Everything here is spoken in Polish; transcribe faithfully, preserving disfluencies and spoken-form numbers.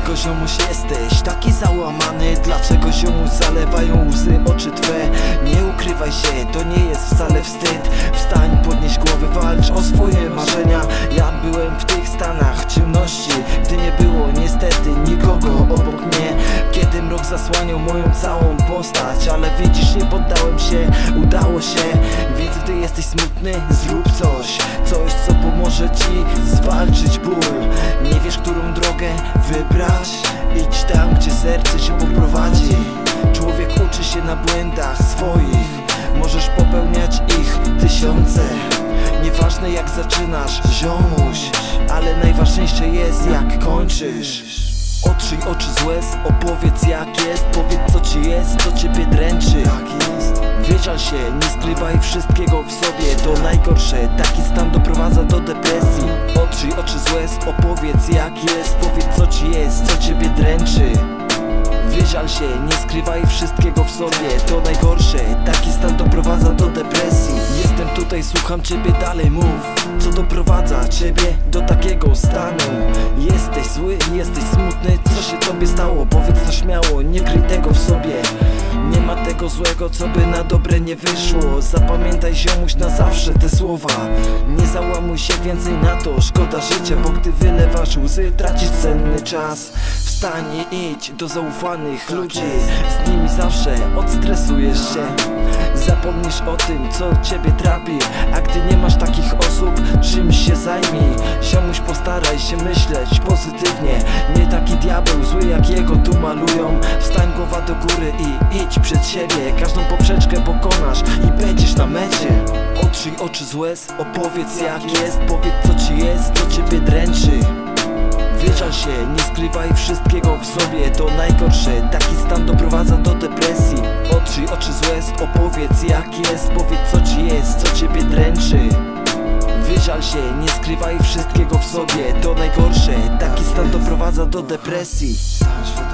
Dlaczego ziomuś jesteś taki załamany? Dlaczego ziomuś zalewają łzy oczy twe? Nie ukrywaj się, to nie jest wcale wstyd. Wstań, podnieś głowy, walcz o swoje marzenia. Ja byłem w tych stanach ciemności, gdy nie było niestety nikogo obok mnie, kiedy mrok zasłaniał moją całą postać. Ale widzisz, nie poddałem się, udało się. Więc gdy jesteś smutny, zrób coś, coś co pomoże ci zwalczyć ból. Nie wiesz, którą drogę wybrać? Idź tam, gdzie serce się poprowadzi. Człowiek uczy się na błędach swoich, możesz popełniać ich tysiące. Nieważne jak zaczynasz, ziomuś, ale najważniejsze jest jak kończysz. Otrzyj oczy z łez, opowiedz jak jest. Powiedz co ci jest, co ciebie dręczy. Wyżal się, nie skrywaj wszystkiego w sobie. To najgorsze, taki stan doprowadza do depresji. Otrzyj oczy z łez, opowiedz jak jest. Powiedz co ci jest, co ciebie dręczy. Wyżal się, nie skrywaj wszystkiego w sobie. To najgorsze, taki stan doprowadza do depresji. Jestem tutaj, słucham ciebie, dalej mów. Co doprowadza ciebie do takiego stanu? Jesteś zły, jesteś smutny, co się tobie stało? Powiedz to śmiało, nie kryj tego w sobie. Nie ma tego złego, co by na dobre nie wyszło. Zapamiętaj ziomuś na zawsze te słowa. Nie załamuj się więcej na to, szkoda życia, bo gdy wylewasz łzy, tracisz cenny czas. Wstań i idź do zaufanych ludzi, z nimi zawsze odstresujesz się. Zapomnisz o tym, co ciebie trapi, a gdy nie masz takich osób, czymś się zajmij. Ziomuś, postaraj się myśleć pozytywnie. Nie taki diabeł zły jak jego tu malują. Wstań, głowa do góry i idź przed siebie. Każdą poprzeczkę pokonasz i będziesz na mecie. Otrzyj oczy z łez, opowiedz jak jest. Powiedz co ci jest, co ciebie dręczy. Wyżal się, nie skrywaj wszystkiego w sobie. To najgorsze, taki stan doprowadza do depresji. Otrzyj oczy z łez, opowiedz jak jest. Powiedz co ci jest, co ciebie dręczy. Wyżal się, nie skrywaj wszystkiego w sobie. To najgorsze, taki stan doprowadza do depresji.